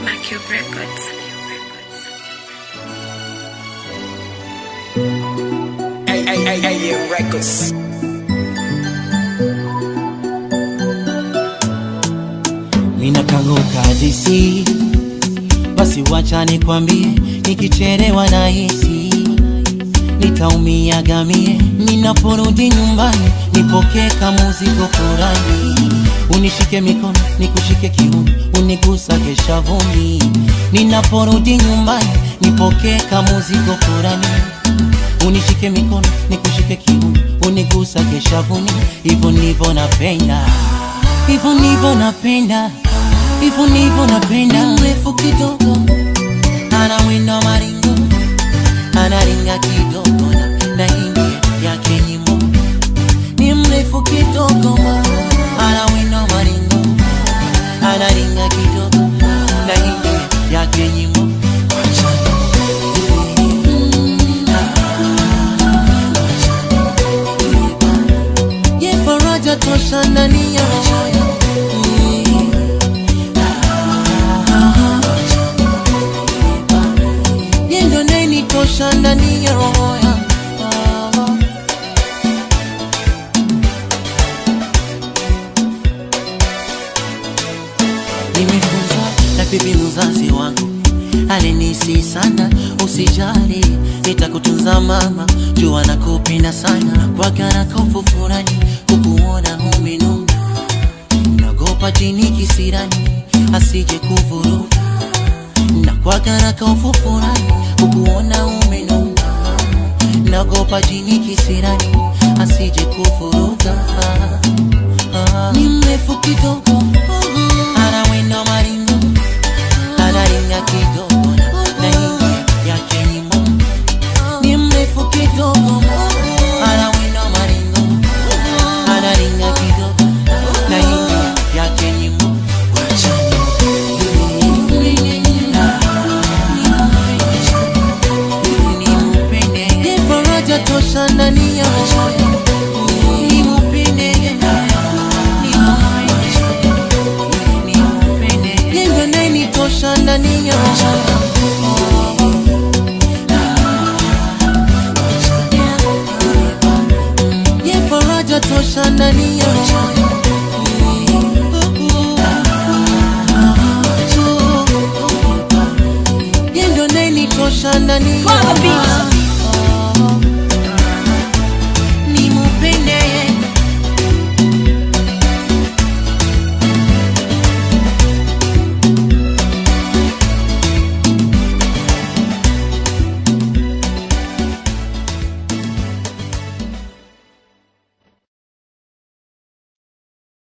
Cube Records. AM Records. Mina kanguka DC, basi wacha nikwambie, nikichelewa nahisi nitaumia gamie. Ninaporudi nyumbani nipokee kama mzigo fulani, unishike mikono nikushike kiuno, unigusa keshavuni. Ninaporudi nyumbani nipokee kama mzigo fulani, unishike mikono nikushike kiuno, unigusa keshavuni. Hivyo ndivyo napenda, hivyo ndivyo napenda, hivyo ndivyo napenda. Mrefu kidogo anawinda maringo, anaringa kidogo na ingia yake nyimbo. Ni mrefu kidogo anawinda maringo, anaringa kidogo na ingia yake nyimbo. Ye faraja tosha ndani ya moyo, yendo neni tosha ndani ya roho yangu. Nimefunzwa na bibi mzazi wangu, alinisi sana, usijali nitakutunza mama, jua nakupenda sana. Kwa kana kufufurani kukuona umenuna, nagopa jini kisirani asije kuvuruga. Na kwa kana kufufurani kukuona umenuna, nagopa jini kisirani asije kuvuruga. Ni mrefu kidogo anawinda maringo, anaringa kidogo na ingia yake nyimbo. Ni mrefu kidogo anawinda maringo, anaringa kidogo na ingia yake nyimbo. Ye faraja tosha ndani ya moyo, nimupende yendo neni tosha ndani ya moyo. Ye faraja tosha ndani ya moyo, yendo neni tosha ndani ya moyo.